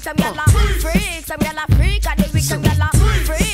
some gyal a freak, some gyal a freak, and the weak some gyal a freak.